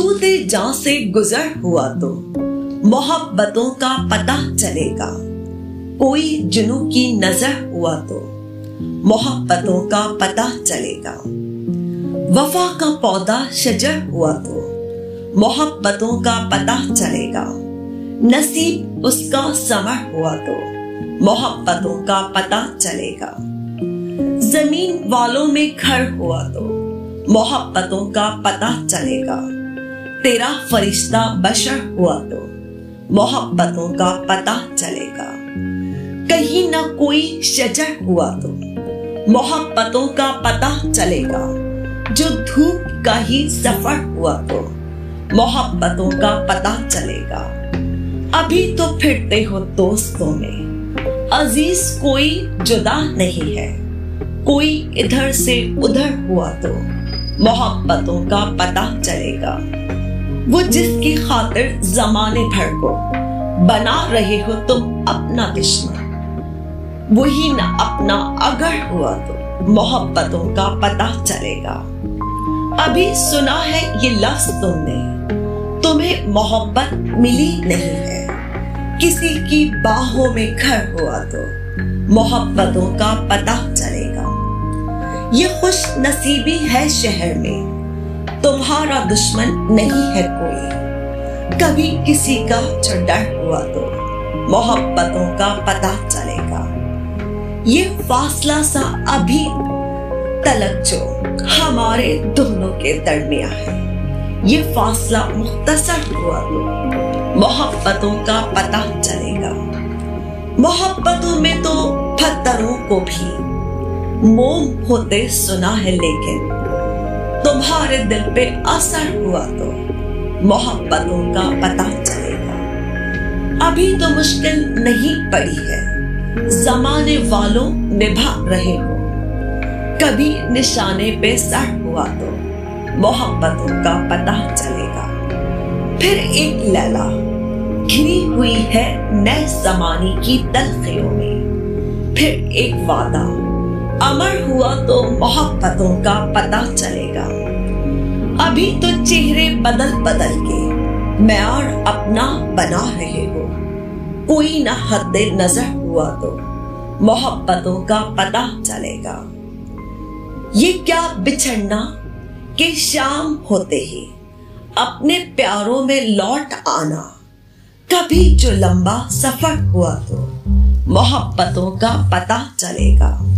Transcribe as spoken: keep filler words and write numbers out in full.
जूते जां से गुजर हुआ तो मोहब्बतों का पता चलेगा। कोई जुनू की नजर हुआ तो मोहब्बतों का पता चलेगा। वफा का पौधा शजर हुआ तो मोहब्बतों का पता चलेगा। नसीब उसका समर हुआ तो मोहब्बतों का पता चलेगा। जमीन वालों में घर हुआ तो मोहब्बतों का पता चलेगा। तेरा फरिश्ता बशर हुआ तो मोहब्बतों का पता चलेगा। कहीं ना कोई शजर हुआ तो मोहब्बतों का पता चलेगा। जो धूप का ही सफर हुआ तो मोहब्बतों का पता चलेगा। अभी तो फिरते हो दोस्तों में, अजीज कोई जुदा नहीं है। कोई इधर से उधर हुआ तो मोहब्बतों का पता चलेगा। वो जिसकी खातिर जमाने भर को बना रहे हो तुम अपना दुश्मन, वही ना अपना अगर हुआ तो मोहब्बतों का पता चलेगा। अभी सुना है ये लफ्ज तुमने, तुम्हें मोहब्बत मिली नहीं है। किसी की बाहों में घर हुआ तो मोहब्बतों का पता चलेगा। ये खुश नसीबी है शहर में, तुम्हारा दुश्मन नहीं है कोई। कभी किसी का जो डर हुआ तो मोहब्बतों का पता चलेगा। ये फासला सा अभी तलक जो हमारे दोनों के दरमियां है, ये फासला मुख्तसर हुआ तो मोहब्बतों का पता चलेगा। मोहब्बतों में तो पत्थरों को भी मोम होते सुना है, लेकिन तुम्हारे दिल पे असर हुआ तो मोहब्बतों का पता चलेगा। अभी तो मुश्किल नहीं पड़ी है, जमाने वालों निभा रहे हो। कभी निशाने पे सर हुआ तो मोहब्बतों का पता चलेगा। फिर एक लैला घिरी हुई है नए जमाने की तलखियों में। फिर एक वादा अमर हुआ तो मोहब्बतों का पता चलेगा। अभी तो चेहरे बदल बदल के मेयार अपना बना रहे हो। कोई ना हद्दे नजर हुआ तो मोहब्बतों का पता चलेगा। ये क्या बिछड़ना कि शाम होते ही अपने प्यारों में लौट आना। कभी जो लंबा सफर हुआ तो मोहब्बतों का पता चलेगा।